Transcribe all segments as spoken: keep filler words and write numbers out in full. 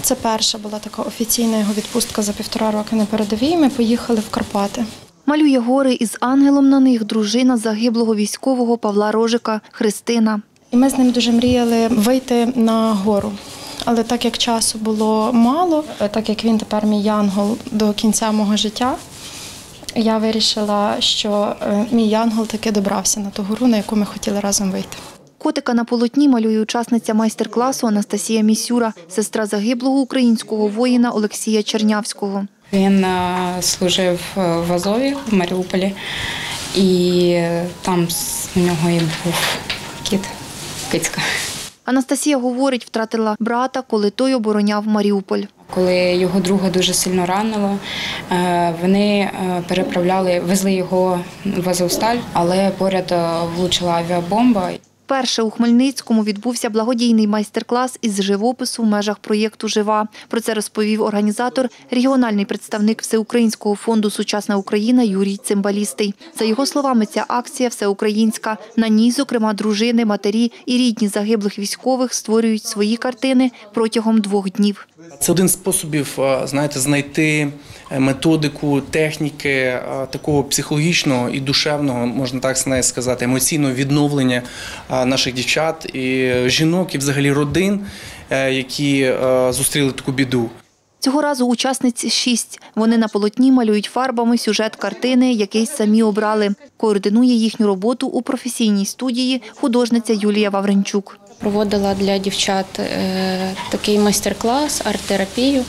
Це перша була така офіційна його відпустка за півтора роки на передовій. Ми поїхали в Карпати. Малює гори із ангелом на них дружина загиблого військового Павла Рожика Христина. І ми з ним дуже мріяли вийти на гору. Але так як часу було мало, так як він тепер мій янгол до кінця мого життя, я вирішила, що мій янгол таки добрався на ту гору, на яку ми хотіли разом вийти. Котика на полотні малює учасниця майстер-класу Анастасія Місюра, сестра загиблого українського воїна Олексія Чернявського. Він служив в Азові, в Маріуполі, і там у нього і був кіт, кицька. Анастасія говорить, втратила брата, коли той обороняв Маріуполь. Коли його друга дуже сильно ранило, вони переправляли, везли його в Азовсталь, але поряд влучила авіабомба. Вперше у Хмельницькому відбувся благодійний майстер-клас із живопису в межах проєкту «Жива». Про це розповів організатор, регіональний представник Всеукраїнського фонду «Сучасна Україна» Юрій Цимбалістий. За його словами, ця акція всеукраїнська. На ній, зокрема, дружини, матері і рідні загиблих військових створюють свої картини протягом двох днів. Це один з способів, знаєте, знайти методику, техніки такого психологічного і душевного, можна так сказати, емоційного відновлення наших дівчат і жінок, і взагалі родин, які зустріли таку біду. Цього разу учасниць шість. Вони на полотні малюють фарбами сюжет картини, який самі обрали. Координує їхню роботу у професійній студії художниця Юлія Вавренчук. Проводила для дівчат такий майстер-клас, арт-терапію,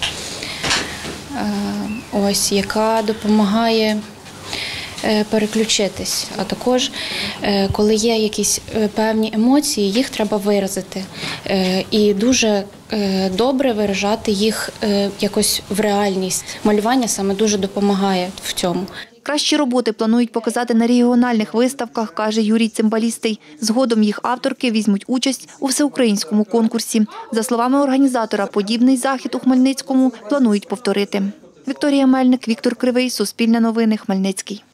ось, яка допомагає переключитись. А також, коли є якісь певні емоції, їх треба виразити. І дуже добре виражати їх якось в реальність. Малювання саме дуже допомагає в цьому. Кращі роботи планують показати на регіональних виставках, каже Юрій Цимбалістий. Згодом їх авторки візьмуть участь у всеукраїнському конкурсі. За словами організатора, подібний захід у Хмельницькому планують повторити. Вікторія Мельник, Віктор Кривий, Суспільне новини, Хмельницький.